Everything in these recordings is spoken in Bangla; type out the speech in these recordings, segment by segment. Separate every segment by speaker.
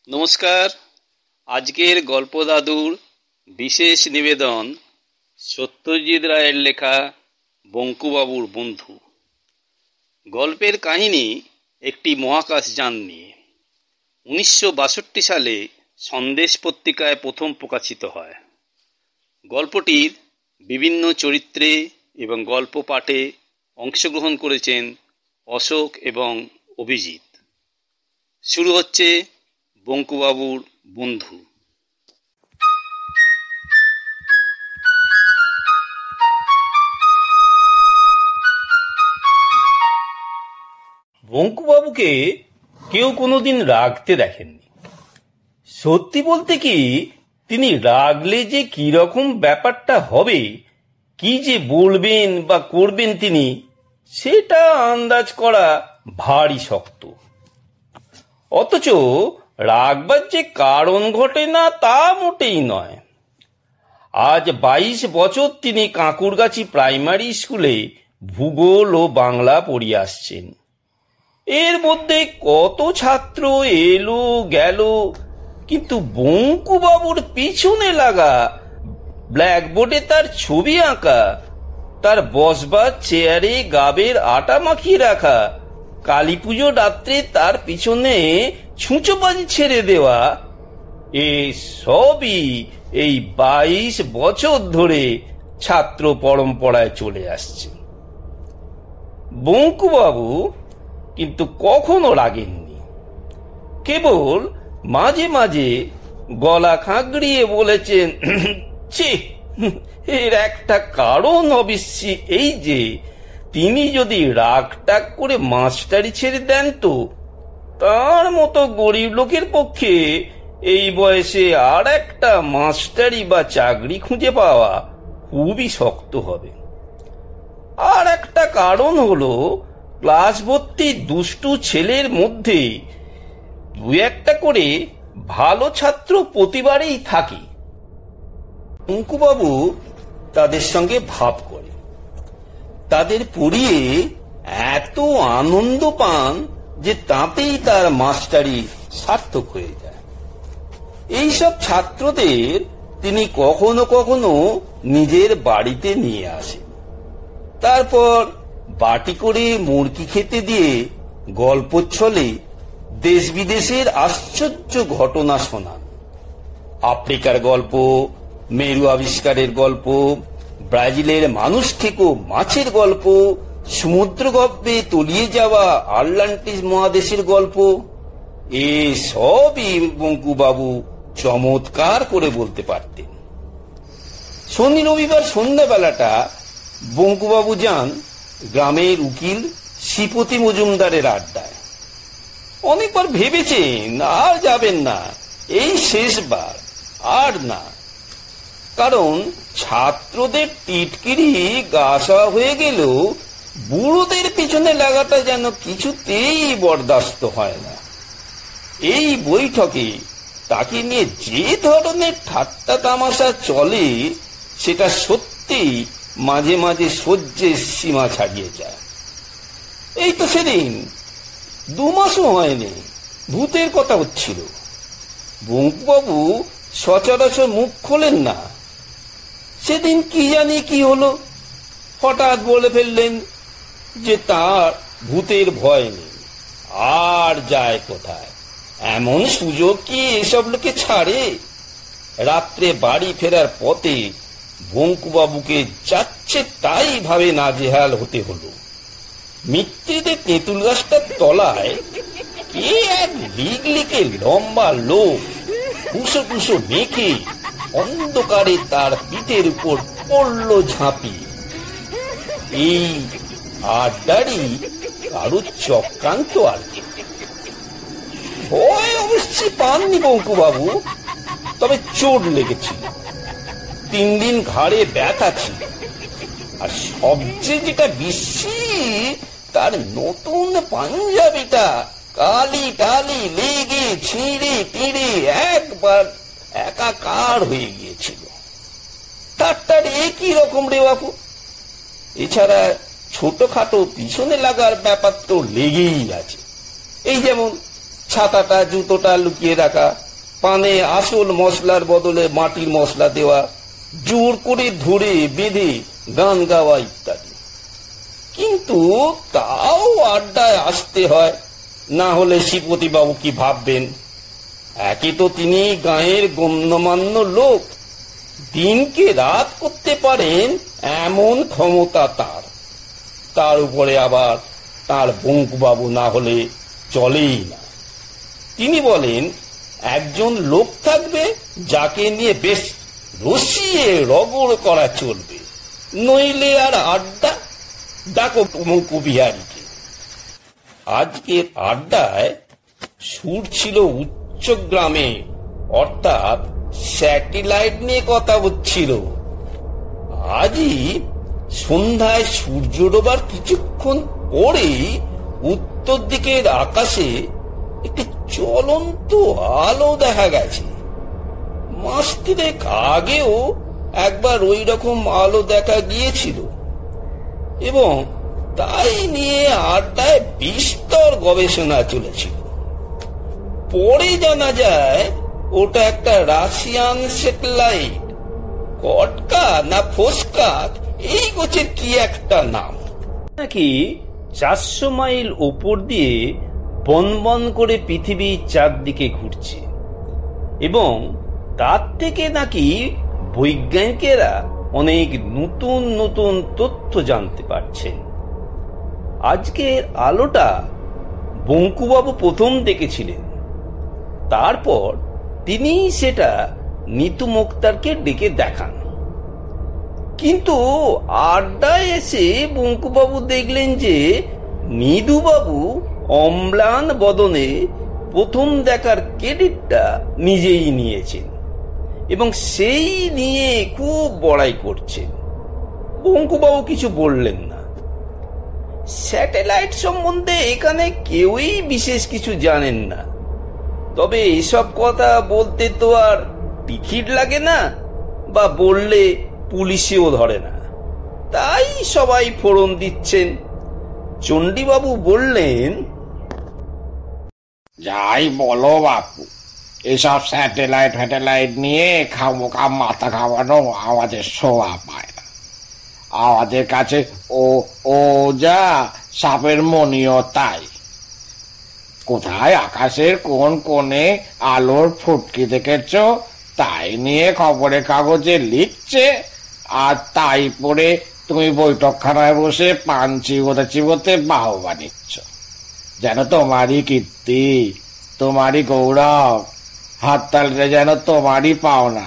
Speaker 1: নমস্কার। আজকের গল্প দাদুর বিশেষ নিবেদন সত্যজিৎ রায়ের লেখা বঙ্কুবাবুর বন্ধু। গল্পের কাহিনী একটি মহাকাশযান নিয়ে। 1962 সালে সন্দেশ পত্রিকায় প্রথম প্রকাশিত হয়। গল্পটির বিভিন্ন চরিত্রে এবং গল্প পাঠে অংশগ্রহণ করেছেন অশোক এবং অভিজিৎ। শুরু হচ্ছে বঙ্কুবাবুর বন্ধু।
Speaker 2: বঙ্কুবাবুকে কেউ কোনোদিন রাগতে দেখেননি। সত্যি বলতে কি, তিনি রাগলে যে কি রকম ব্যাপারটা হবে, কি যে বলবেন বা করবেন তিনি, সেটা আন্দাজ করা ভারী শক্ত। অথচ রাগবার যে কারণ ঘটে না তা মোটেই নয়। আজ 22 বছর তিনি কাঁকুরগাছি প্রাইমারি স্কুলে ভূগোল ও বাংলা পড়িয়ে আসছেন। এর মধ্যে কত ছাত্র এলো গেল, কিন্তু বঙ্কুবাবুর পিছনে লাগা, ব্ল্যাকবোর্ডে তার ছবি আঁকা, তার বসবার চেয়ারে গাবের আটা মাখিয়ে রাখা, কালী পুজো রাত্রে তার পিছনে ছুঁচোবাজি ছেড়ে দেওয়া, এ সবই এই 22 বছর ধরে ছাত্র পরম্পরায় চলে আসছে। বঙ্কুবাবু কিন্তু কখনো রাগেননি। কেবল মাঝে মাঝে গলা খাঁকড়িয়ে বলেছেন, ছি, এর একটা কারণ অবশ্যই এই যে তিনি যদি রাগটাগ করে মাস্টারি ছেড়ে দেন তো তার মতো গরিব লোকের পক্ষে এই বয়সে আর একটা মাস্টারি বা চাকরি খুঁজে পাওয়া খুবই শক্ত হবে। আর একটা কারণ হলো, ক্লাস ভর্তি দুষ্টু ছেলের মধ্যে দু একটা করে ভালো ছাত্র প্রতিবারেই থাকে। বঙ্কুবাবু তাদের সঙ্গে ভাব করে, তাদের পড়িয়ে এত আনন্দ পান যে তাতেই তার মাস্টারি সার্থক হয়ে যায়। এইসব ছাত্রদের তিনি কখনো কখনো নিজের বাড়িতে নিয়ে আসেন। তারপর বাটি করে মুরগি খেতে দিয়ে গল্প ছলে দেশ বিদেশের আশ্চর্য ঘটনা শোনান। আফ্রিকার গল্প, মেরু আবিষ্কারের গল্প, ব্রাজিলের মানুষ খেকো মাছের গল্প, সমুদ্র গর্ভে তলিয়ে যাওয়া আটলান্টিস মহাদেশের গল্প, এ সবই বঙ্কুবাবু চমৎকার করে বলতে পারতেন। শনি রবিবার সন্ধ্যাবেলাটা বঙ্কুবাবু যান গ্রামের উকিল শ্রীপতি মজুমদারের আড্ডায়। অনেকবার ভেবেছেন আর যাবেন না, এই শেষবার, আর না। কারণ ছাত্রদের টিটকিরি গাছা হয়ে গেলেও বুড়োদের পিছনে লাগাটা যেন কিছুতেই বরদাস্ত হয় না। এই বৈঠকে তাকে নিয়ে যে ধরনের ঠাট্টা তামাশা চলে, সেটা সত্যি মাঝে মাঝে সহ্যের সীমা ছাড়িয়ে যায়। এই তো সেদিন 2 মাসও হয়নি ভূতের কথা হচ্ছিল। বঙ্কুবাবু সচরাচর মুখ খোলেন না। সেদিন কি জানি কি হলো, হঠাৎ বলে ফেললেন যে তার ভূতের ভয় নেই। আর যায় কোথায়, এমন সুযোগ কি এসব লোকে ছাড়ে? রাত্রে বাড়ি ফেরার পথে বঙ্কুবাবুকে যাচ্ছে তাই ভাবে নাজেহাল হতে হলো। মিত্রিতে তেঁতুল গাছটার তলায় কে এক লিগলিকে লম্বা লোক কুসো কুসো মেখে অন্ধকারে তার পিঠের উপর পড়ল ঝাঁপি। এই আড্ডারই কারো চক্রান্ত আর কি। ভয় অবশ্যই পাননি বঙ্কুবাবু, তবে চোট লেগেছিল। 3 দিন ঘাড়ে ব্যথা ছিল। আর সবচেয়ে যেটা বেশি, তার নতুন পাঞ্জাবিটা কালি টালি লেগে ছিঁড়ে টিড়ে একবার একাকার হয়ে গিয়েছিল। তার একই রকম রে বাপু। এছাড়া ছোটখাটো পিছনে লাগার ব্যাপার তো লেগেই আছে। এই যেমন ছাতাটা জুতোটা লুকিয়ে রাখা, পানে আসল মশলার বদলে মাটির মশলা দেওয়া, জোর করে ধরে বেঁধে গান গাওয়া ইত্যাদি। কিন্তু তাও আড্ডায় আসতে হয়, না হলে শ্রীপতি বাবু কি ভাববেন? একে তো তিনি গাঁয়ের গণ্যমান্য লোক, দিনকে রাত করতে পারেন এমন ক্ষমতা তার। তার উপরে আবার তার বঙ্কুবাবু না হলে চলেই না। তিনি বলেন, একজন লোক থাকবে যাকে নিয়ে বেশ রসিয়ে রগড় করা চলবে, নইলে আর আড্ডা। ডাকো বঙ্কু বিহারীকে। আজকের আড্ডায় সুর ছিল উচ্চগ্রামে, অর্থাৎ স্যাটেলাইট নিয়ে কথা হচ্ছিল। আজই সন্ধ্যায় সূর্য ডোবার কিছুক্ষণ পরেই উত্তর দিকের আকাশে একটি চলন্ত আলো দেখা গেছে। মাস তিনেক আগেও একবার ওই রকম আলো দেখা গিয়েছিল, এবং তাই নিয়ে আড্ডায় বিস্তর গবেষণা চলেছিল। পরে জানা যায় ওটা একটা রাশিয়ান স্যাটেলাইট, কটকা না ফোসকাত, এই গোছের কি একটা নাম।
Speaker 3: নাকি 400 মাইল ওপর দিয়ে বন বন করে পৃথিবীর চারদিকে ঘুরছে, এবং তার থেকে নাকি বৈজ্ঞানিকেরা অনেক নতুন নতুন তথ্য জানতে পারছেন। আজকের আলোটা বঙ্কুবাবু প্রথম দেখেছিলেন, তারপর তিনি সেটা নিতু মুক্তারকে ডেকে দেখান। কিন্তু আড্ডায় এসে বঙ্কুবাবু দেখলেন যে নিদুবাবু অম্লান বদনে প্রথম দেখার ক্রেডিটটা নিজেই নিয়েছেন, এবং সেই নিয়ে খুব বড়াই করছেন। বঙ্কুবাবু কিছু বললেন না। স্যাটেলাইট সম্বন্ধে এখানে কেউই বিশেষ কিছু জানেন না, তবে এসব কথা বলতে তো আর টিকিট লাগে না, বা বললে পুলিশেও ধরে না, তাই সবাই ফোড়ন দিচ্ছেন। চণ্ডীবাবু বললেন,
Speaker 4: যাই বলো বাপু, এসব স্যাটেলাইট ফ্যাটেলাইট নিয়ে খামোখা মাথা খাওয়ানো আমাদের শোভা পায় না। আমাদের কাছে ও ও যা সাপের মনিও তাই। কোথায় আকাশের কোন কোণে আলোর ফুটকি দেখেছ তাই নিয়ে খবরের কাগজে লিখছে, আর তাই পড়ে তুমি বৈঠকখানায় বসে পান চিবোতে চিবোতে বাহবা নিচ্ছ, যেন তোমারই কীর্তি, তোমারই গৌরব, হাততালিটা যেন তোমারই পাওনা।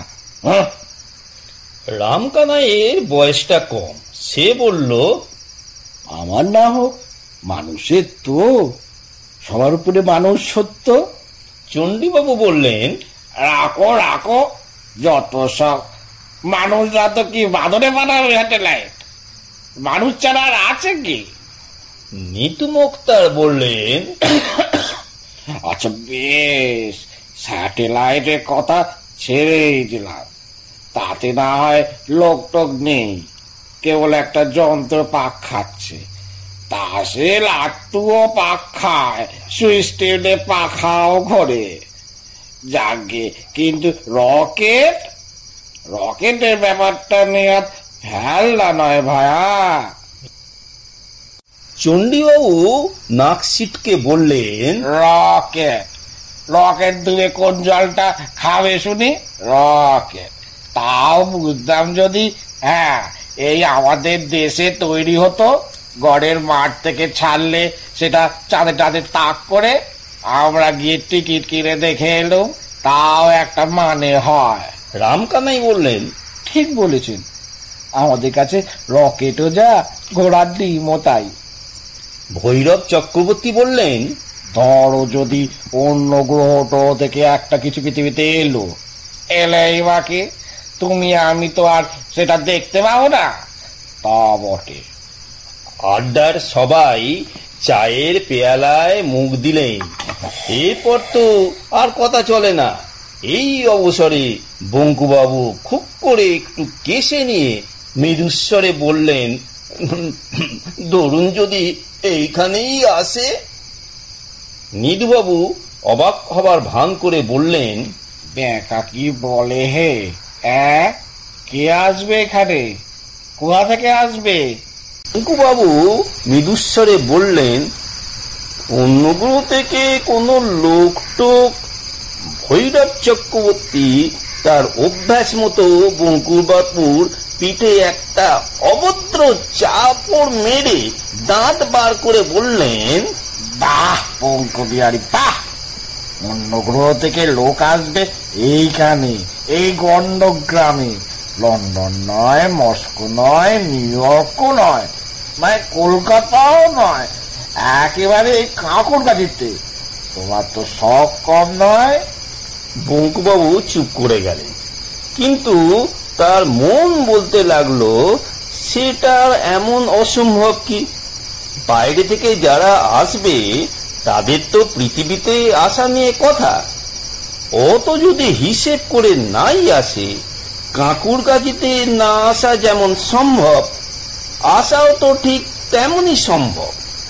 Speaker 3: রামকানাইয়ের বয়সটা কম, সে বলল,
Speaker 5: আমার না হোক, মানুষের তো সবার উপরে মানুষ সত্য।
Speaker 3: চণ্ডীবাবু বললেন,
Speaker 4: রাখো রাখো, যত সব। মানুষরা তো কি বাদরে বানাবে স্যাটেলাইট? মানুষ ছাড়া আর আছে কি?
Speaker 3: নিতু মুক্তার বললেন,
Speaker 4: আচ্ছা বেশ, স্যাটেলাইটের কথা ছেড়েই দিলাম, তাতে না হয় লোক টোক নেই, কেবল একটা যন্ত্র পাক খাচ্ছে। তা সে লাট্টুও পাক খায়, সুইচ টেনে পাখাও ঘরে। যাকে কিন্তু রকেটের ব্যাপারটা নিয়ে ফেললা নয় ভায়া।
Speaker 3: চণ্ডীবাবু নাক সিটকে বললেন,
Speaker 4: রকেট দূরে কোন জলটা খাবে শুনি? রকেট তাও বুঝতাম যদি এই আমাদের দেশে তৈরি হতো, গড়ের মাঠ থেকে ছাড়লে সেটা চাঁদে চাঁদে তাক করে আমরা গিয়ে টিকিট কিনে দেখে এলুম, তাও একটা মানে হয়।
Speaker 3: রামকানাই বললেন,
Speaker 5: ঠিক বলেছেন, আমাদের কাছে রকেটও যা, ঘোড়ার ডিমও তাই।
Speaker 3: ভৈরব চক্রবর্তী বললেন,
Speaker 5: ধরো যদি অন্য গ্রহ থেকে একটা কিছু পৃথিবীতে
Speaker 4: এলেই বাকি, তুমি আমি তো আর সেটা দেখতে পাবো না। তা বটে।
Speaker 3: আড্ডার সবাই চায়ের পেয়ালায় মুখ দিলেন। এরপর তো আর কথা চলে না। এই অবসরে বঙ্কুবাবু খুব করে একটু কেশে নিয়ে মৃদুস্বরে বললেন, ধরুন যদি এইখানেই আসে। নিদুবাবু অবাক হবার ভান করে বললেন,
Speaker 4: ব্যাকা কি বলে হে? কে আসবে এখানে? কোথা থেকে আসবে?
Speaker 3: বঙ্কুবাবু মৃদুস্বরে বললেন, অন্য গ্রহ থেকে কোন লোকটোক। ভৈরব চক্রবর্তী তার অভ্যাস মতো বঙ্কুবাবুর পিঠে একটা অভদ্র চাপড় মেরে দাঁত বার করে বললেন,
Speaker 4: বাহ পঙ্ক বিহারী বাহ! অন্য গ্রহ থেকে লোক আসবে এইখানে, এই গণ্ডগ্রামে। লন্ডন নয়, মস্কো নয়, নিউ ইয়র্কও নয়, মানে কলকাতাও নয়, একেবারে এই কাকুরগাছিতে। তোমার তো শখ কম নয়।
Speaker 3: বঙ্কুবাবু চুপ করে গেলেন, কিন্তু তার মন বলতে লাগলো সেটার এমন অসম্ভব কি? বাইরে থেকে যারা আসবে তাদের তো পৃথিবীতে আসা নিয়ে কথা। অত যদি হিসেব করে নাই আসে, কাকুরগাছিতে না আসা যেমন সম্ভব, আসাও তো ঠিক তেমনই সম্ভব।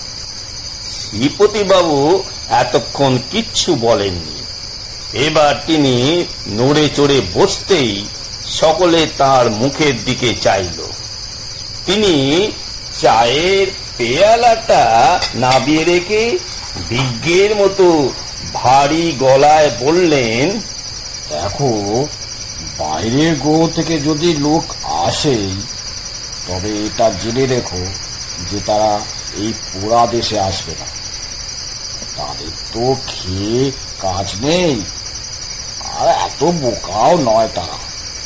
Speaker 3: শ্রীপতিবাবু এতক্ষণ কিচ্ছু বলেননি। এবার তিনি নড়ে চড়ে বসতেই সকলে তার মুখের দিকে চাইল। তিনি চায়ের পেয়ালাটা নাবিয়ে রেখে বিজ্ঞের মতো ভারী গলায় বললেন,
Speaker 4: দেখো, বাইরের গ্রহ থেকে যদি লোক আসে, তবে এটা জেনে রেখো যে তারা এই পোড়া দেশে আসবে না। তাদের তো খেয়ে কাজ নেই, আর এত বোকাও নয় তারা।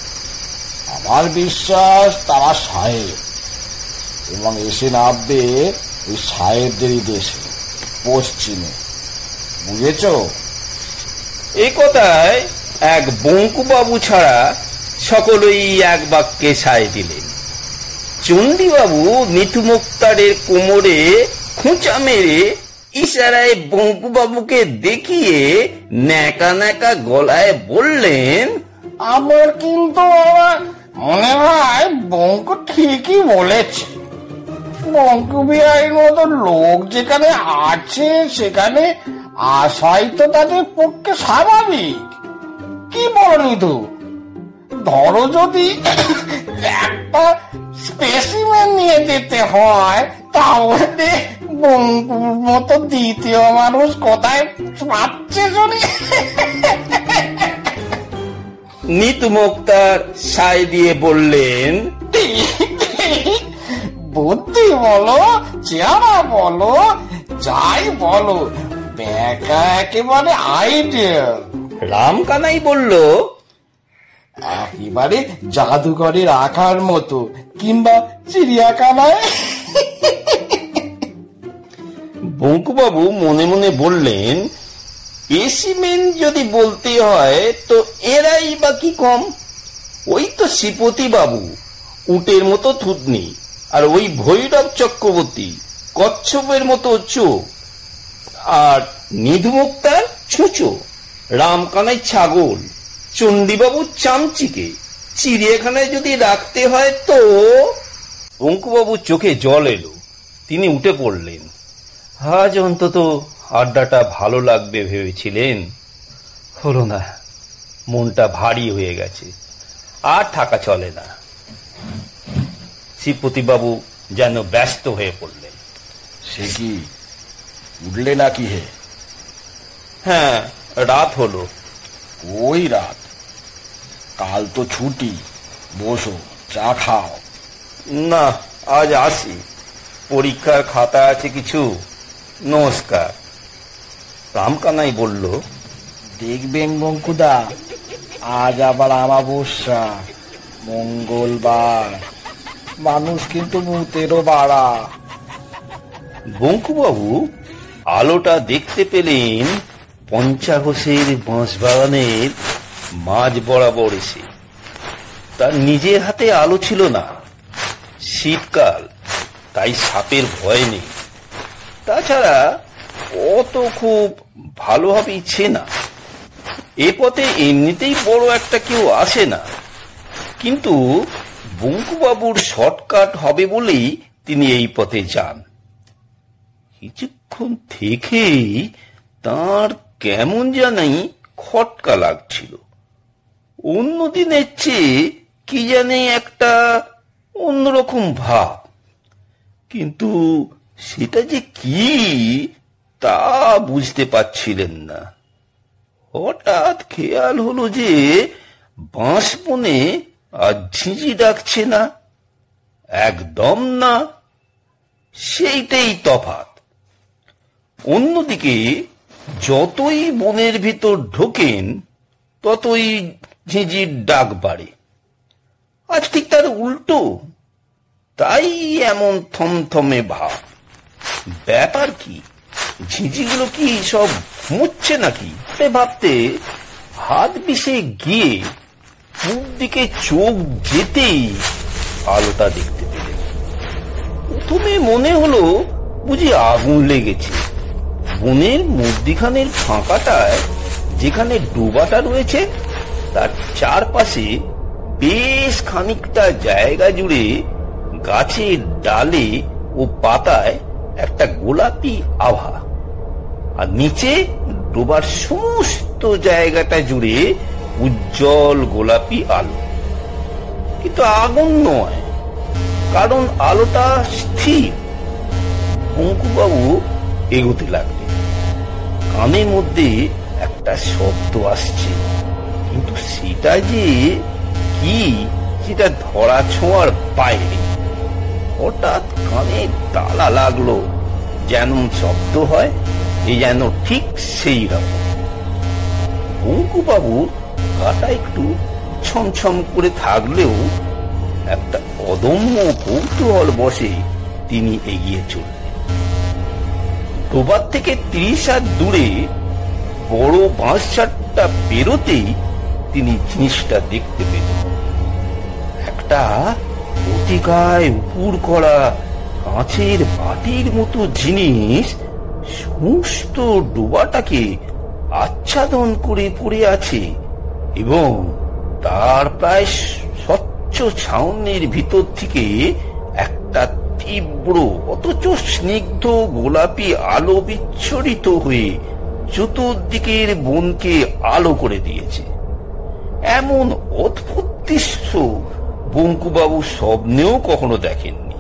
Speaker 4: আমার বিশ্বাস তারা সাহেব, এবং এসে নামবে ওই সাহেবদেরই দেশে, পশ্চিমে। বুঝেছ?
Speaker 3: এ কথায় এক বঙ্কুবাবু ছাড়া সকলেই এক বাক্যে সায় দিলেন। চণ্ডীবাবু নিতু মুক্তারের কোমরে খোঁচা মেরে ইশারায় বঙ্কুবাবুকে দেখিয়ে ন্যাকা ন্যাকা গলায় বললেন,
Speaker 4: আমার কিন্তু মনে হয় বঙ্কু ঠিকই বলেছে। বঙ্কু বিহারীর মতো লোক যেখানে আছে সেখানে আসাই তো তাদের পক্ষে স্বাভাবিক। কি বলনি তো? ধরো যদি একটা স্পেসিমেন নিয়ে যেতে হয়, তাহলে বঙ্কুর মতো দ্বিতীয় মানুষ কোথায় পাচ্ছে শুনি?
Speaker 3: নিতু মুক্তার সায় দিয়ে বললেন,
Speaker 4: বুদ্ধি বলো, চেহারা বলো, যাই বলো, ব্যাকা একেবারে আইডিয়াল।
Speaker 3: রামকানাই বলল,
Speaker 4: একেবারে জাদুঘরে রাখার মতো, কিংবা চিড়িয়াখানায়।
Speaker 3: বঙ্কুবাবু মনে মনে বললেন, স্পেসিমেন যদি বলতে হয় তো এরাই বা কি কম? ওই তো শ্রীপতি বাবু উটের মতো থুতনি, আর ওই ভৈরব চক্রবর্তী কচ্ছপের মতো চোখ, আর নিধু মুক্তার ছুঁচো, রামকানাই ছাগল, চণ্ডীবাবু চামচিকে। চিড়িয়াখানায় যদি রাখতে হয় তো। বঙ্কুবাবুর চোখে জল এলো। তিনি উঠে পড়লেন। আজ অন্তত আড্ডাটা ভালো লাগবে ভেবেছিলেন, হলো না। মনটা ভারী হয়ে গেছে, আর থাকা চলে না। শ্রীপতিবাবু যেন ব্যস্ত হয়ে পড়লেন।
Speaker 5: সে কি উঠলে নাকি হে?
Speaker 3: হ্যাঁ, রাত হলো।
Speaker 5: ওই রাত? কাল তো ছুটি, বসো, চা খাও।
Speaker 3: না, আজ আসি, পরীক্ষার খাতা আছে কিছু। নমস্কার। রামকানাই বলল,
Speaker 4: দেখবেন বঙ্কুদা, আজ আবার আমাবস্যা, মঙ্গলবার, মানুষ কিন্তু ভূতেরও বাড়া।
Speaker 3: বঙ্কুবাবু আলোটা দেখতে পেলেন পঞ্চাঘোষের বাঁশবাগানের মাঝ বরাবর এসে। তার নিজের হাতে আলো ছিল না, শীতকাল, তাই সাপের ভয় নেই। তাছাড়া অত খুব ভালোভাবেই চেনা। এ পথে এমনিতেই বড় একটা কেউ আসে না, কিন্তু বঙ্কুবাবুর শর্টকাট হবে বলেই তিনি এই পথে যান। কিছুক্ষণ থেকেই তার কেমন জানি খটকা লাগছিল। অন্য দিনের চেয়ে কি জানি একটা অন্যরকম ভাব, কিন্তু সেটা যে কি তা বুঝতে পারছিলেন না। হঠাৎ খেয়াল হলো যে বাঁশ বনে আর ঝিঁঝি ডাকছে না, একদম না। সেইটাই তফাৎ। অন্যদিকে যতই বনের ভিতর ঢোকেন ততই ঝিঁঝির ডাক বাড়ে। আজ ঠিক তার উল্টো, তাই এমন থমথমে ভাব। ব্যাপার কি, ঝিঁঝিগুলো কি সব ঘুমোচ্ছে নাকি? ভাবতে হাত বিষে গিয়ে পূব দিকে চোখ যেতেই আলোটা দেখতে পেলেন। প্রথমে মনে হলো বুঝি আগুন লেগেছে। বনের মধ্যিখানের ফাঁকাটায় যেখানে ডোবাটা রয়েছে তার চারপাশে বেশ খানিকটা জায়গা জুড়ে গাছের ডালে ও পাতায় একটা গোলাপি আভা, আর নিচে ডোবার সমস্ত জায়গাটা জুড়ে উজ্জ্বল গোলাপি আলো। কিন্তু আগুন নয়, কারণ আলোটা স্থির। বঙ্কুবাবু এগোতে লাগলেন। কানের মধ্যে একটা শব্দ আসছে, কিন্তু সেটা যে কি সেটা ধরা ছোঁয়ার বাইরে। হঠাৎ কানে তালা লাগলো, যেন শব্দ হয় এ যেন ঠিক সেই রকম। বঙ্কুবাবুর গাটা একটু ছমছম করে থাকলেও একটা অদম্য কৌতূহল বসে তিনি এগিয়ে চললেন। ডোবার থেকে 30 হাত দূরে বড় বাঁশঝাড়টা পেরোতেই তিনি জিনিসটা দেখতে পেলেন। একটা অতিকায় উপুর করা কাঁচের বাটির মতো জিনিস সমস্ত ডোবাটাকে আচ্ছাদন করে পড়ে আছে, এবং তার প্রায় স্বচ্ছ ছাউনির ভিতর থেকে একটা তীব্র অথচ স্নিগ্ধ গোলাপি আলো বিচ্ছুরিত হয়ে চতুর্দিকের বনকে আলো করে দিয়েছে। এমন অদ্ভুত দৃশ্য বঙ্কুবাবু স্বপ্নেও কখনো দেখেননি।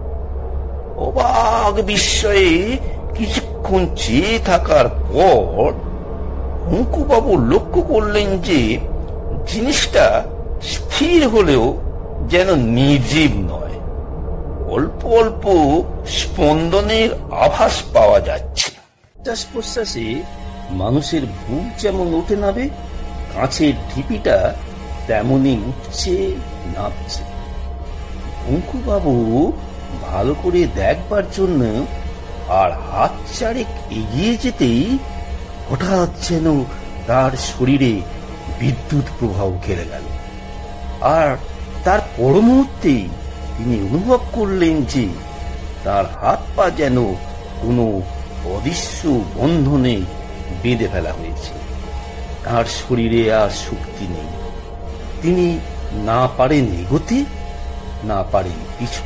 Speaker 3: অবাক বিস্ময়ে কিছুক্ষণ চেয়ে থাকার পর বঙ্কুবাবু লক্ষ্য করলেন যে জিনিসটা স্থির হলেও যেন নির্জীব নয়, অল্প অল্প স্পন্দনের আভাস পাওয়া যাচ্ছে। শ্বাস প্রশ্বাসে মানুষের বুক যেমন ওঠে নাবে, কাঁচের ঢিপিটা তেমনি উঠছে নামছে। বঙ্কুবাবু ভালো করে দেখবার জন্য আর হাত চারেক এগিয়ে যেতেই হঠাৎ যেন তার শরীরে বিদ্যুৎ প্রবাহ ঘেরে গেল, আর তার পর মুহূর্তেই তিনি অনুভব করলেন যে তার হাত পা যেন কোনো অদৃশ্য বন্ধনে বেঁধে ফেলা হয়েছে। তার শরীরে আর শক্তি নেই। তিনি না পারেন এগোতে, না পারেন পিছু।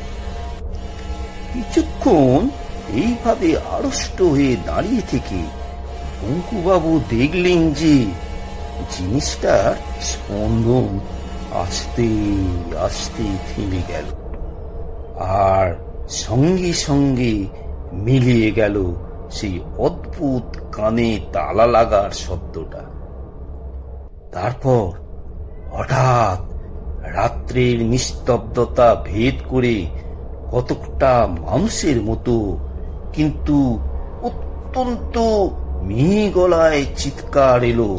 Speaker 3: কিছুক্ষণ এইভাবে আড়ষ্ট হয়ে দাঁড়িয়ে থেকে বঙ্কুবাবু দেখলেন যে জিনিসটার স্পন্দন আস্তে আস্তে থেমে গেল, আর সঙ্গে সঙ্গে মিলিয়ে গেল সেই অদ্ভুত কানে তালা লাগার শব্দটা। তারপর হঠাৎ রাত্রের নিস্তব্ধতা ভেদ করে কতকটা মানুষের মতো কিন্তু অত্যন্ত মিহি গলায় চিৎকার এলো,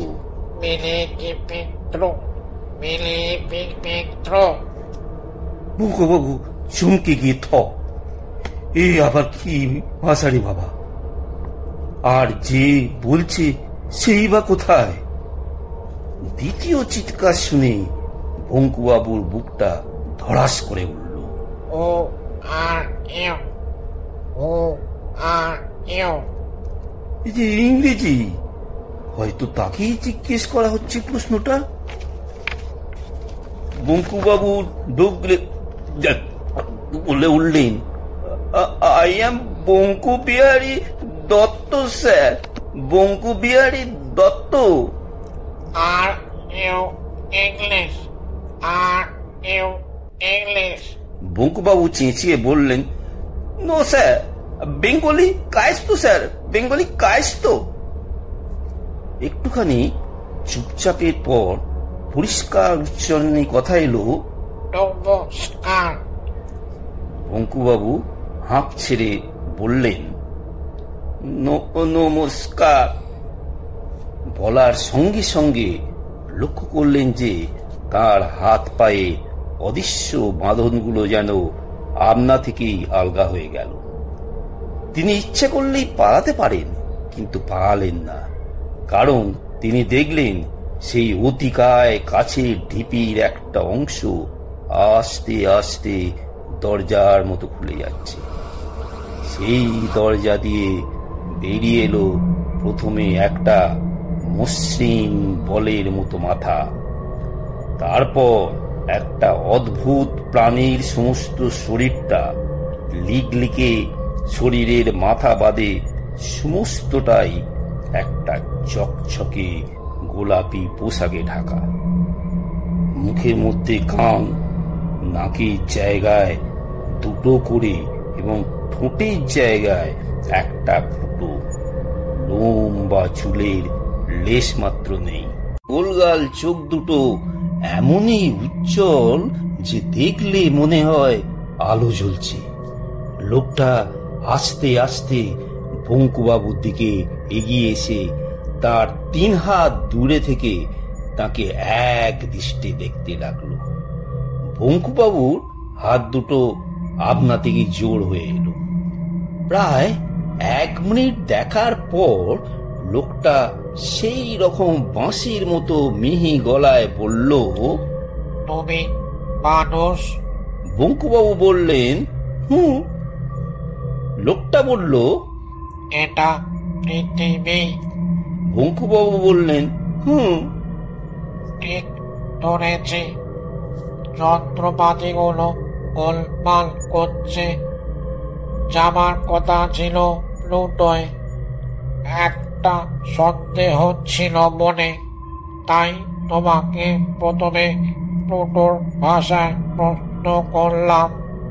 Speaker 3: বঙ্কুবাবু চমকে গিয়ে এই আবার কি ভাষারে বাবা, আর যে বলছে সেই বা কোথায়? দ্বিতীয় চিৎকার শুনে বঙ্কুবাবুর বুকটা ধড়াস করে উঠল। এই যে ইংরেজি, হয়তো তাকেই জিজ্ঞেস করা হচ্ছে প্রশ্নটা। বঙ্কুবাবু ডগলে বলে উঠলেন, I am Banku Bihari Dutta sir, Banku Bihari Dutta.
Speaker 4: Are you English, are you English.
Speaker 3: বঙ্কুবাবু চেঁচিয়ে বললেন, no sir, Bengali Kayastha sir, Bengali Kayastha. একটুখানি চুপচাপের পর পরিষ্কার উচ্চারণে কথা এলো,
Speaker 4: নমস্কার।
Speaker 3: বঙ্কুবাবু হাঁপ ছেড়ে বললেন, নমস্কার। বলার সঙ্গে সঙ্গে লক্ষ্য করলেন যে তার হাত পায়ে অদৃশ্য বাঁধনগুলো যেন আপনা থেকেই আলগা হয়ে গেল। তিনি ইচ্ছে করলেই পালাতে পারেন, কিন্তু পালালেন না, কারণ তিনি দেখলেন সেই অতিকায় কাছের ঢিপির একটা অংশ আস্তে আস্তে দরজার মতো খুলে যাচ্ছে। সেই দরজা দিয়ে বেরিয়ে এলো প্রথমে একটা মসৃণ বলের মতো মাথা, তারপর একটা অদ্ভুত প্রাণীর সমস্ত শরীরটা, লিকলিকে শরীরের মাথা বাদে সমস্তটাই একটা চকচকে গোলাপি পোশাকে ঢাকা। মুখের মধ্যে কান, নাকের জায়গায় দুটো করে এবং ঠোঁটের জায়গায় একটা ফুটো, লোম বা চুলের লেশ মাত্র নেই। গোলগাল চোখ দুটো এমনই উজ্জ্বল যে দেখলে মনে হয় আলো জ্বলছে। লোকটা আস্তে আস্তে বঙ্কুবাবুর দিকে এগিয়ে এসে তার 3 হাত দূরে থেকে তাকে এক দৃষ্টে দেখতে লাগলো। বঙ্কুবাবুর হাত দুটো আপনা থেকে জোর হয়ে এলো। প্রায় 1 মিনিট দেখার পর লোকটা সেই রকম বাঁশির মতো মিহি গলায় বলল,
Speaker 4: তুমি মানুষ?
Speaker 3: বঙ্কুবাবু বললেন, হুম। লোকটা বলল,
Speaker 4: এটা পৃথিবী?
Speaker 3: বঙ্কুবাবু বললেন, হুম।
Speaker 4: ঠিক ধরেছি। যন্ত্রপাতিগুলো গোলমাল করছে। যাবার কথা ছিল প্লুটোয়। একটা সন্দেহ ছিল মনে, তাই তোমাকে প্রথমে প্লুটোর ভাষায় প্রশ্ন করলাম।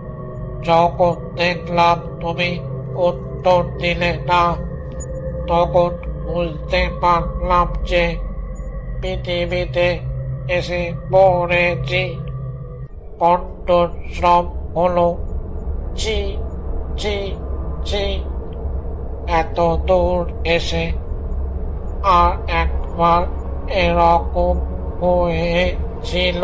Speaker 4: যখন দেখলাম তুমি উত্তর দিলে না, তখন বুঝতে পারলাম যে পৃথিবীতে এসে পড়েছি। কণ্ঠস্বর হলো চি চি চি। এত দূর এসে আর একবার এরকম হয়েছিল।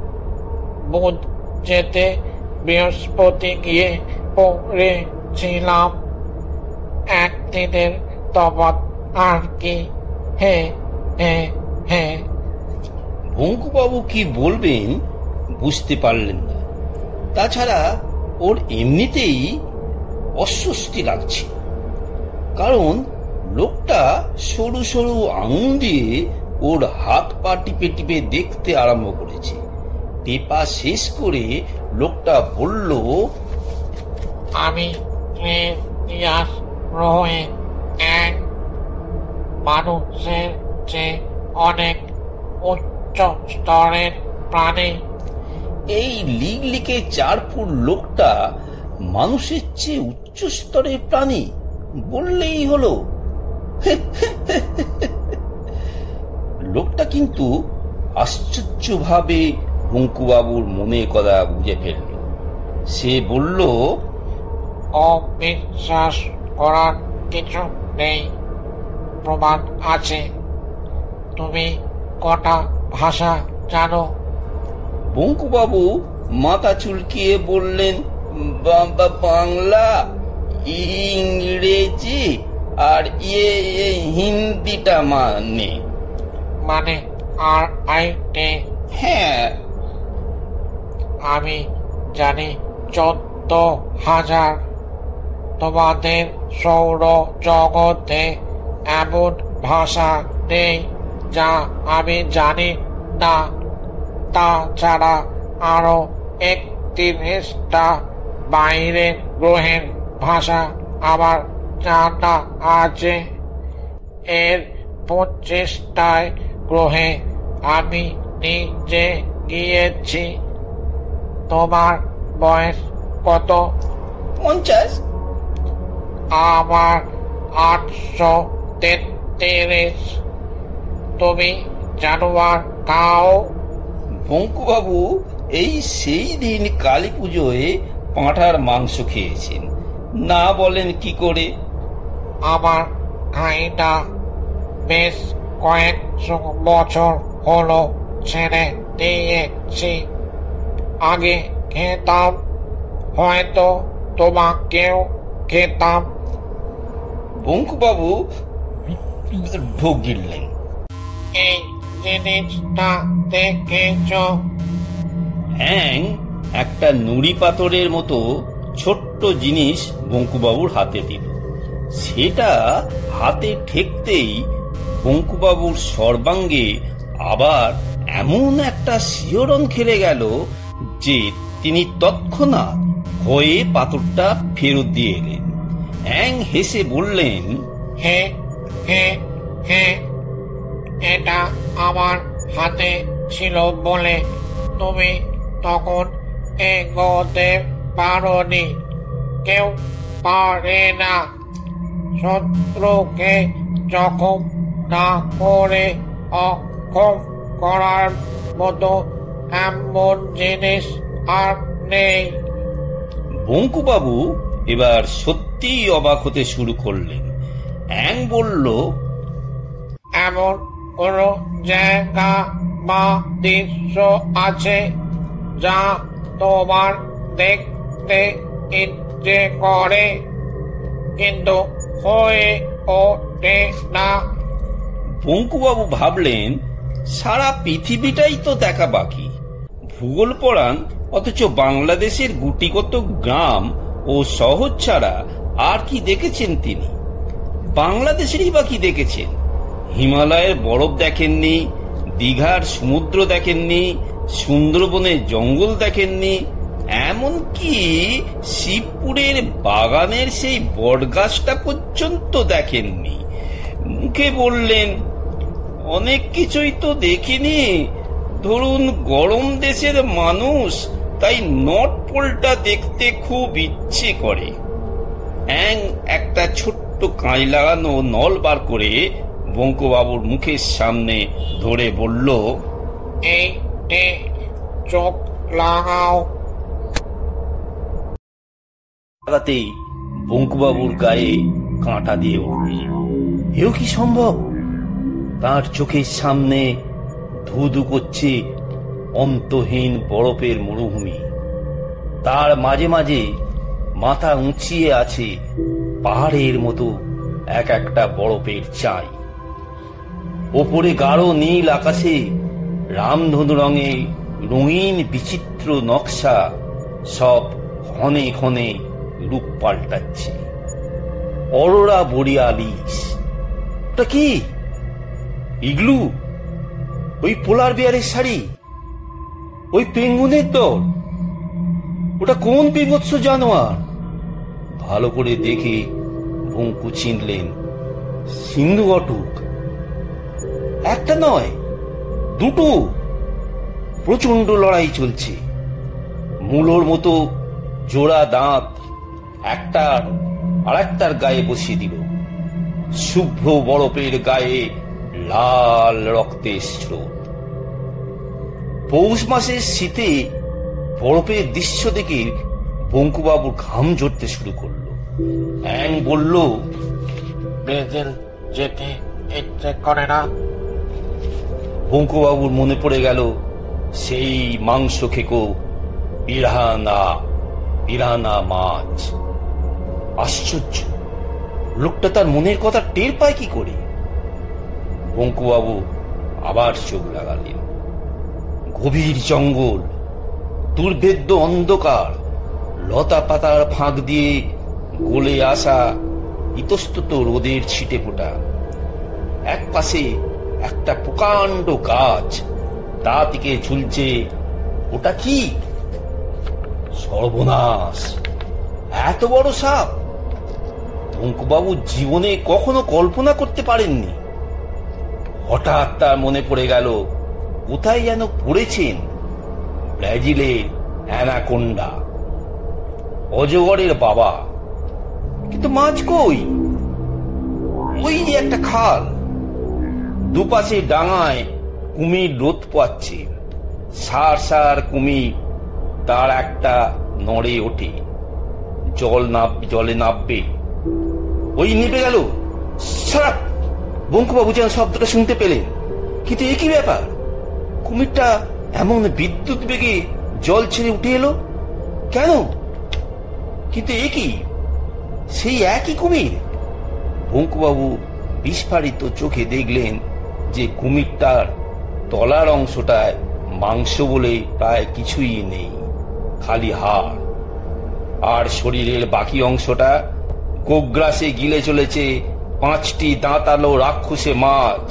Speaker 4: বুধ যেতে বৃহস্পতি গিয়ে পড়েছিলাম। একদিনের তফাৎ আর কি। হে হে হে।
Speaker 3: বঙ্কুবাবু কি বলবেন বুঝতে পারলেন না। তাছাড়া ওর এমনিতেই অস্বস্তি লাগছে, কারণ লোকটা সরু সরু আঙুল দিয়ে ওর হাত পা টিপে টিপে দেখতে আরম্ভ করেছে। টেপা শেষ করে লোকটা বলল,
Speaker 4: আমি রয়ে এক মানুষের চেয়ে অনেক উচ্চ স্তরের প্রাণী।
Speaker 3: এই লিগলিকে 4 ফুট লোকটা মানুষের চেয়ে উচ্চ স্তরের প্রাণী বললেই হলো। লোকটা কিন্তু আশ্চর্যভাবে বঙ্কুবাবুর মনের কথা বুঝে ফেলল। সে বলল,
Speaker 4: অবিশ্বাস করার কিছু নেই, প্রমাণ আছে। তুমি কটা ভাষা জানো?
Speaker 3: বঙ্কুবাবু মাথা চুলকিয়ে বললেন, বাংলা, ইংরেজি আর হিন্দিটা মানে
Speaker 4: আর আইটে?
Speaker 3: হ্যাঁ।
Speaker 4: আমি জানি 14,000। তোমাদের সৌর জগতে এমন ভাষা নেই যা আমি জানি না। তাছাড়া আরো 31টা বাইরের গ্রহের ভাষা আমার জানা আছে। এর 25টায় গ্রহে আমি নিজে গিয়েছি। তোমার বয়স কত?
Speaker 3: 50।
Speaker 4: আমার 833। তুমি জানোয়ার খাও?
Speaker 3: বঙ্কুবাবু এই সেই দিন কালী পুজোয় পাঁঠার মাংস খেয়েছেন, না বলেন কি করে?
Speaker 4: আমার খাইটা বেশ কয়েকশো বছর হলো ছেড়ে দিয়েছি। আগে খেতাম, হয়তো তোমাকেও খেতাম।
Speaker 3: বঙ্কুবাবু ঢোক গিললেন।
Speaker 4: এই জিনিসটা দেখেছ?
Speaker 2: হ্যাং একটা নুড়ি পাথরের মতো ছোট্ট জিনিস বঙ্কুবাবুর হাতে দিল। সেটা হাতে ঠেকতেই বঙ্কুবাবুর সর্বাঙ্গে আবার এমন একটা শিহরণ খেলে গেল যে তিনি তৎক্ষণাৎ ভয়ে পাথরটা ফেরত দিয়ে এলেন। হ্যাং হেসে বললেন,
Speaker 4: হে হে হে, এটা আমার হাতে ছিল বলে তুমি তখন এগোতে পারোনি। কেউ পারে না শত্রুকে জখম না করে অক্ষম করার মতো এমন জিনিস আর নেই।
Speaker 2: বঙ্কুবাবু এবার সত্যিই অবাক হতে শুরু করলেন। হ্যাং বলল,
Speaker 4: এমন কোন জায়গা বা দৃশ্য আছে যা তোমার দেখতে ইচ্ছে করে কিন্তু হয়ে ওঠে না?
Speaker 2: বঙ্কুবাবু ভাবলেন, সারা পৃথিবীটাই তো দেখা বাকি। ভূগোল পড়ান, অথচ বাংলাদেশের গুটিকত গ্রাম ও শহর ছাড়া আর কি দেখেছেন তিনি? বাংলাদেশেরই বা কি দেখেছেন? হিমালয়ের বরফ দেখেননি, দীঘার সমুদ্র দেখেননি, সুন্দরবনের জঙ্গল দেখেননি, এমনকি শিবপুরের বাগানের সেই বটগাছটা পর্যন্ত দেখেননি। মুখে বললেন, অনেক কিছুই তো দেখিনি। ধরুন গরম দেশের মানুষ, তাই নর্থ পোলটা দেখতে খুব ইচ্ছে করে। হ্যাং একটা ছোট্ট কাঁচ লাগানো নল বার করে বঙ্কুবাবুর মুখের সামনে ধরে বলল,
Speaker 4: এই চোখ লাগাও।
Speaker 2: লাগাতেই বঙ্কুবাবুর গায়ে কাঁটা দিয়ে উঠল। এও কি সম্ভব? তার চোখের সামনে ধুধু করছে অন্তহীন বরফের মরুভূমি। তার মাঝে মাঝে মাথা উঁচিয়ে আছে পাহাড়ের মতো এক একটা বরফের চাই। ওপরে গাঢ় নীল আকাশে রামধনু রঙে রঙিন বিচিত্র নকশা সব ক্ষণে ক্ষণে রূপ পাল্টাচ্ছে। অরোরা বোরিয়ালিস। ওটা কি? ইগলু? ওই পোলার বিয়ারের শাড়ি? ওই পেঙ্গুনের দল? ওটা কোন বিভৎস জানোয়ার? ভালো করে দেখে বঙ্কু চিনলেন সিন্ধু ঘটক। একটা নয়, দুটো। প্রচন্ড লড়াই চলছে। মূলোর মতো জোড়া দাঁত একটার আর একটার গায়ে বসিয়ে দিল। শুভ্র বরফের গায়ে লাল রক্তের স্রোত। পৌষ মাসের শীতে বরফের দৃশ্য দেখে বঙ্কুবাবুর ঘাম ঝরতে শুরু করলো। অ্যাং বলল,
Speaker 4: ব্রাজিল যেতে ইচ্ছে করে না?
Speaker 2: বঙ্কুবাবুর মনে পড়ে গেল সেই মাংস খেকো পিরানা মাছ। আশ্চর্য, লোকটা তার মনের কথা টের পায় কি করে? বঙ্কুবাবু আবার চোখ লাগালেন। গভীর জঙ্গল, দুর্ভেদ্য অন্ধকার, লতা পাতার ফাঁক দিয়ে গলে আসা ইতস্তত রোদের ছিটে ফোটা। এক পাশে একটা প্রকাণ্ড গাছ, তা থেকে ঝুলছে, ওটা কি? সর্বনাশ! এত বড় সাপ বঙ্কুবাবু জীবনে কখনো কল্পনা করতে পারেননি।
Speaker 3: হঠাৎ তার মনে পড়ে গেল কোথায় যেন পড়েছেন ব্রাজিলের অ্যানাকোন্ডা, অজগরের বাবা। কিন্তু মাছ কই? ওই যে একটা খাল, দুপাশে ডাঙায় কুমির রোদ পাচ্ছে, সার সার কুমির। তার একটা নড়ে ওঠে, জলে নামবে, ওই নিভে গেল। সারা বঙ্কুবাবু যেন শব্দটা শুনতে পেলেন। কিন্তু একই ব্যাপার, কুমিরটা এমন বিদ্যুৎ বেগে জল ছেড়ে উঠে এলো কেন? কিন্তু একই, সেই একই কুমির। বঙ্কুবাবু বিস্ফারিত চোখে দেখলেন যে কুমিরটার তলার অংশটায় মাংস বলে প্রায় কিছুই নেই, খালি হাড়। আর শরীরের বাকি অংশটা গোগ্রাসে গিলে চলেছে 5টি দাঁতালো রাক্ষসে মাছ,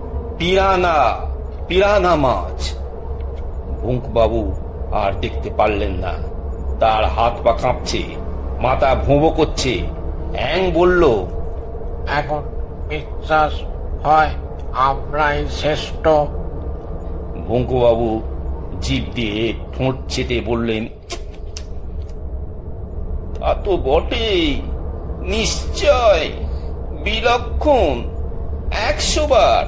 Speaker 3: পিরানা মাছ। বঙ্কুবাবু আর দেখতে পারলেন না, তার হাত পা কাঁপছে, মাথা ভোঁবো করছে। অ্যাং বলল,
Speaker 4: এখন বিশ্বাস হয় আমরাই শ্রেষ্ঠ।
Speaker 3: বঙ্কুবাবু জিভ দিয়ে ঠোঁট চেটে বললেন, তা তো বটেই, নিশ্চয়, বিলক্ষণ, 100 বার।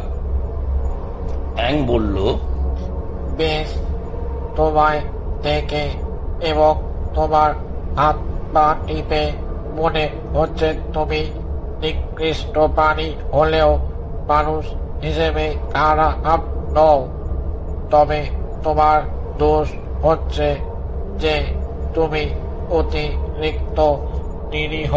Speaker 3: অ্যাং বলল,
Speaker 4: বেশ, তোমায় দেখে এবং তোমার হাত পা টিপে মনে হচ্ছে তুমি নিকৃষ্ট প্রাণী হলেও মানুষ হিসেবে খারাপ নও। তবে তোমার দোষ হচ্ছে যে তুমি অতিরিক্ত নিরীহ।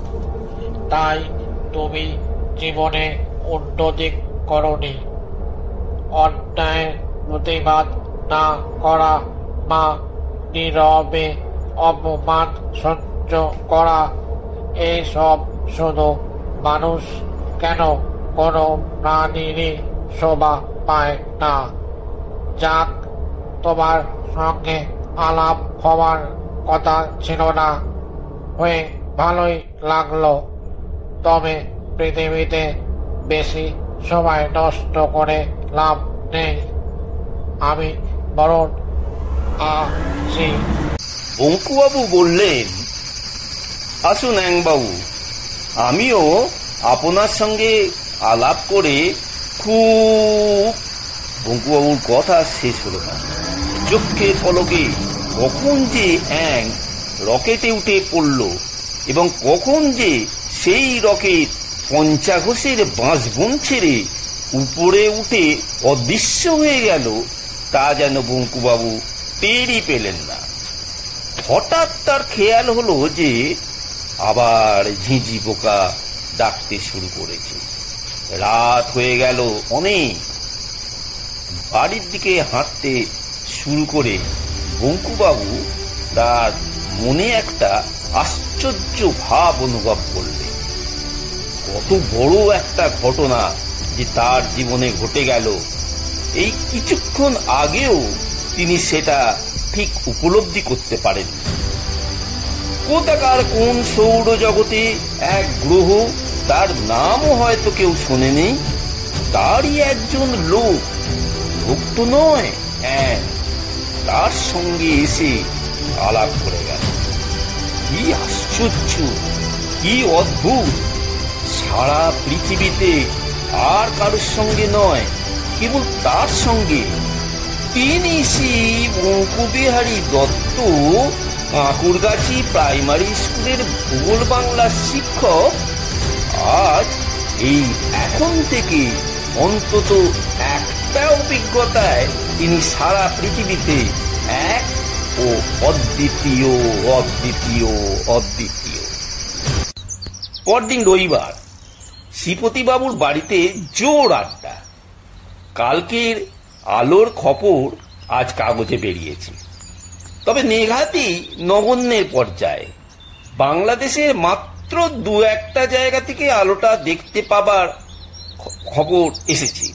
Speaker 4: তাই তুমি জীবনে উন্নতি করনি। অন্যায়ের প্রতিবাদ না করা বা নীরবে অপমান সহ্য করা, এসব শুধু মানুষ কেন, কোনো প্রাণীরই শোভা পায় না। যাক, তোমার সঙ্গে আলাপ হওয়ার কথা ছিল না, হয়ে ভালোই লাগলো। তবে পৃথিবীতে বেশি সময় নষ্ট করে লাভ নেই, আমি বরং আসি।
Speaker 3: বঙ্কুবাবু বললেন, আসুন অ্যাংবাবু, আমিও আপনার সঙ্গে আলাপ করে খুব। বঙ্কুবাবুর কথা শেষ হল না। চোখের পলকে কখন যে অ্যাং রকেটে উঠে পড়ল এবং কখন যে সেই রকেট পঞ্চাঘোষের বাঁশবন ছেড়ে উপরে উঠে অদৃশ্য হয়ে গেল, তা যেন বঙ্কুবাবু টেরই পেলেন না। হঠাৎ তার খেয়াল হলো যে আবার ঝিঁঝি পোকা ডাকতে শুরু করেছে। রাত হয়ে গেল অনেক। বাড়ির দিকে হাঁটতে শুরু করে বঙ্কুবাবু তার মনে একটা আশ্চর্য ভাব অনুভব করলেন। কত বড় একটা ঘটনা যে তার জীবনে ঘটে গেল, এই কিছুক্ষণ আগেও তিনি সেটা ঠিক উপলব্ধি করতে পারেন। কোথাকার কোন সৌরজগতে এক গ্রহ, তার নামও হয়তো কেউ শোনেনি, তারই একজন লোক তো নয়, তার সঙ্গে এসে আলাপ করে গেল। কি আশ্চর্য, কি অদ্ভুত! সারা পৃথিবীতে আর কারোর সঙ্গে নয়, কেবল তার সঙ্গে। তিনি শ্রী বঙ্কুবিহারী দত্ত, কাঁকুরগাছি প্রাইমারি স্কুলের ভূগোল বাংলার শিক্ষক। আজ এই এখন থেকে অন্তত একটা অভিজ্ঞতায় তিনি সারা পৃথিবীতে এক ও অদ্বিতীয় অদ্বিতীয় অদ্বিতীয়। পরদিন রবিবার, শ্রীপতিবাবুর বাড়িতে জোর আড্ডা। কালকের আলোর খবর আজ কাগজে বেরিয়েছে, তবে নেঘাতি নগণ্যের পর্যায়ে। বাংলাদেশের মাত্র 2-1টা জায়গা থেকে আলোটা দেখতে পাবার খবর এসেছে।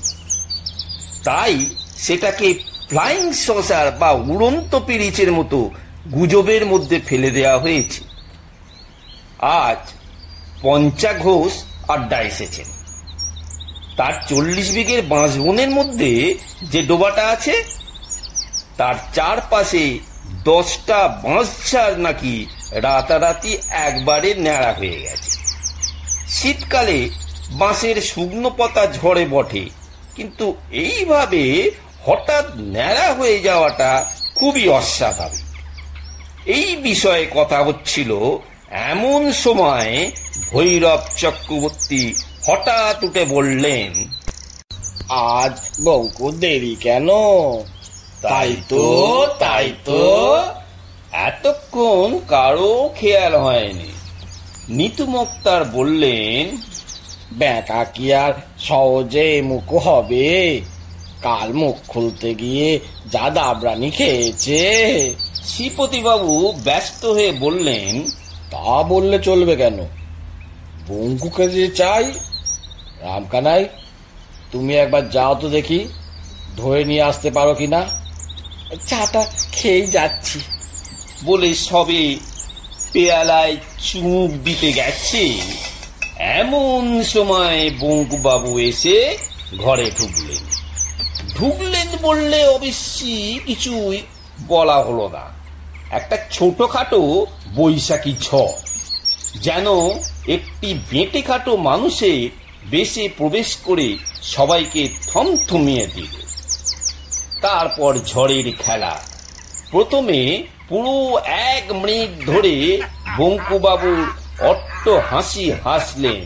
Speaker 3: তাই সেটাকে ফ্লাইং সসার বা উড়ন্ত পিরিচের মতো গুজবের মধ্যে ফেলে দেওয়া হয়েছে। আজ পঞ্চা ঘোষ আড্ডা এসেছেন। তার 40 বিঘের বাঁশবনের মধ্যে যে ডোবাটা আছে তার চারপাশে 10টা বাঁশঝাড় নাকি রাতারাতি একবারে ন্যাড়া হয়ে গেছে। শীতকালে বাঁশের শুকনো পাতা ঝরে বটে, কিন্তু এইভাবে হঠাৎ ন্যাড়া হয়ে যাওয়াটা খুবই অস্বাভাবিক। এই বিষয়ে কথা হচ্ছিল, এমন সময় ভৈরব চক্রবর্তী হঠাৎ উঠে বললেন,
Speaker 4: আজ বঙ্কু দেরি কেন?
Speaker 3: তাই তো এতক্ষণ কারো খেয়াল হয়নি। নিতু মোক্তার বললেন,
Speaker 4: ব্যাকা কি আর সহজে মুখ হবে? কাল মুখ খুলতে গিয়ে যা দাবরানি খেয়েছে।
Speaker 3: শ্রীপতিবাবু ব্যস্ত হয়ে বললেন,
Speaker 4: তা বললে চলবে কেন? বঙ্কুকে যে চাই। রামকানাই, তুমি একবার যাও তো দেখি, ধরে নিয়ে আসতে পারো কিনা। চাটা খেয়েই যাচ্ছি
Speaker 3: বলে সবে পেয়ালায় চুমুক দিতে গেছে, এমন সময় বঙ্কুবাবু এসে ঘরে ঢুকলেন বললে অবশ্যই কিছুই বলা হলো না। একটা ছোটখাটো বৈশাখী ঝড় যেন একটি বেঁটে খাটো মানুষের বেশে প্রবেশ করে সবাইকে থমথমিয়ে দিল। তারপর ঝড়ের খেলা। প্রথমে পুরো 1 মিনিট ধরে বঙ্কুবাবুর অট্ট হাসি হাসলেন,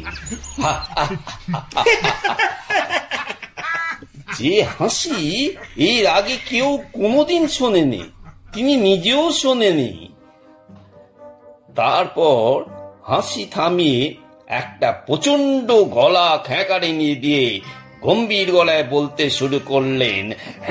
Speaker 3: যে হাসি এর আগে কেউ কোনোদিন শোনেনি, তিনি নিজেও শোনেনি। তারপর হাসি থামিয়ে একটা প্রচন্ড গলা খেঁকাড়িনি দিয়ে গম্ভীর গলায় বলতে শুরু করলেন,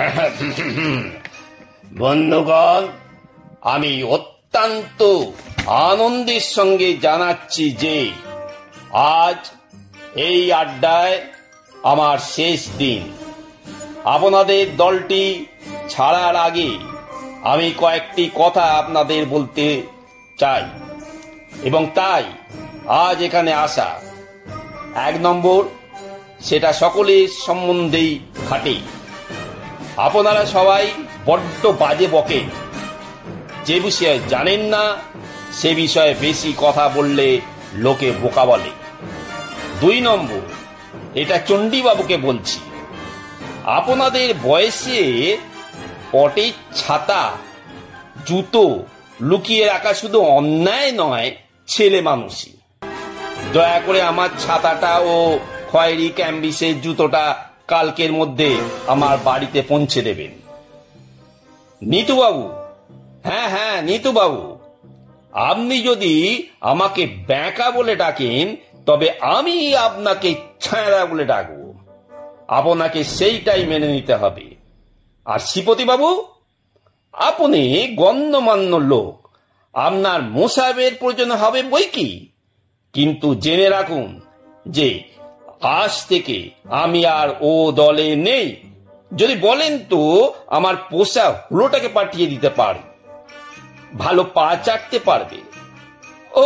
Speaker 3: বন্ধুগণ, আমি অত্যন্ত আনন্দের সঙ্গে জানাচ্ছি যে আজ এই আড্ডায় আমার শেষ দিন। আপনাদের দলটি ছাড়ার আগে আমি কয়েকটি কথা আপনাদের বলতে চাই, এবং তাই আজ এখানে আসা। 1 নম্বর, সেটা সকলের সম্বন্ধেই খাটে। আপনারা সবাই বড্ড বাজে বকেন, যে বিষয়ে জানেন না সে বিষয়ে বেশি কথা বললে লোকে বোকা বলে। 2 নম্বর, এটা চণ্ডীবাবুকে বলছি, আপনাদের বয়সে পটের ছাতা জুতো লুকিয়ে রাখা শুধু অন্যায় নয়, ছেলে মানুষই। দয়া করে আমার ছাতাটা ও খয়েরি ক্যাম্বিসের জুতোটা কালকের মধ্যে আমার বাড়িতে পৌঁছে দেবেন। নিতুবাবু, হ্যাঁ নিতুবাবু, আপনি যদি আমাকে ব্যাকা বলে ডাকেন তবে আমি আপনাকে ছাঁড়া বলে ডাকবো। আপনাকে সেইটাই মেনে নিতে হবে। আর শ্রীপতিবাবু, আপনি গণ্যমান্য লোক, আপনার মোসাহেবের প্রয়োজন হবে বই কি, কিন্তু জেনে রাখুন যে আজ থেকে আমি আর ও দলে নেই। যদি বলেন তো আমার পোষা হুলোটাকে পাঠিয়ে দিতে পারি, ভালো পা চাটতে পারবে। ও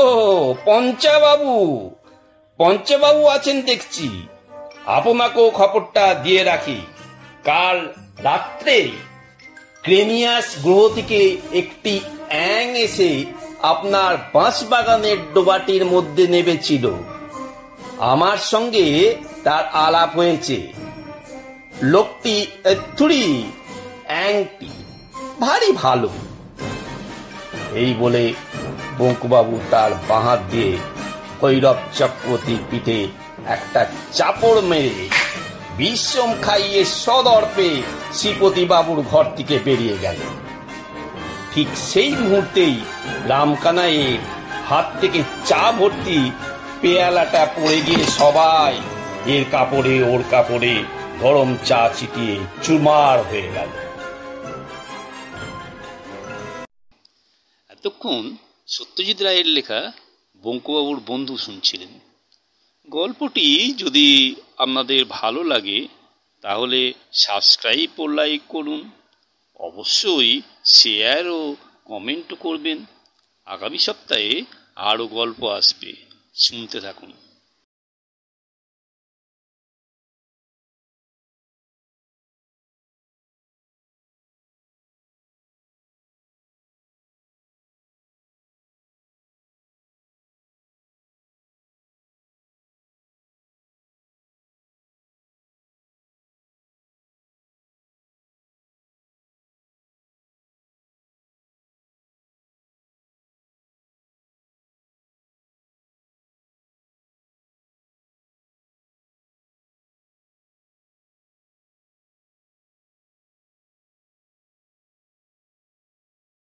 Speaker 3: পঞ্চাবাবু আছেন দেখছি, আপনাকেও খবরটা দিয়ে রাখি। কাল রাত্রে ক্রেনিয়াস গ্রহ থেকে একটি অ্যাং এসে আপনার বাঁশবাগানের ডোবাটির মধ্যে নেমেছিল। আমার সঙ্গে তার আলাপ হয়েছে। লোকটি অ্যাংটি ভারী ভালো। এই বলে বঙ্কুবাবু তার বাঁ হাত দিয়ে ভৈরব চক্রবর্তীর পিঠে একটা চাপড় মেরে বিষম খাইয়ে সদর্পে শ্রীপতিবাবুর ঘর থেকে বেরিয়ে গেল। ঠিক সেই মুহূর্তেই রামকানাইয়ের হাত থেকে চা ভর্তি পেয়ালাটা পড়ে গিয়ে সবাই এর কাপড়ে ওর কাপড়ে গরম চা ছিটিয়ে চুরমার হয়ে গেল।
Speaker 1: এতক্ষণ সত্যজিৎ রায়ের লেখা বঙ্কুবাবুর বন্ধু শুনছিলেন। গল্পটি যদি আপনাদের ভালো লাগে তাহলে সাবস্ক্রাইব ও লাইক করুন, অবশ্যই শেয়ার ও কমেন্ট করবেন। আগামী সপ্তাহে আরও গল্প আসবে, শুনতে থাকুন।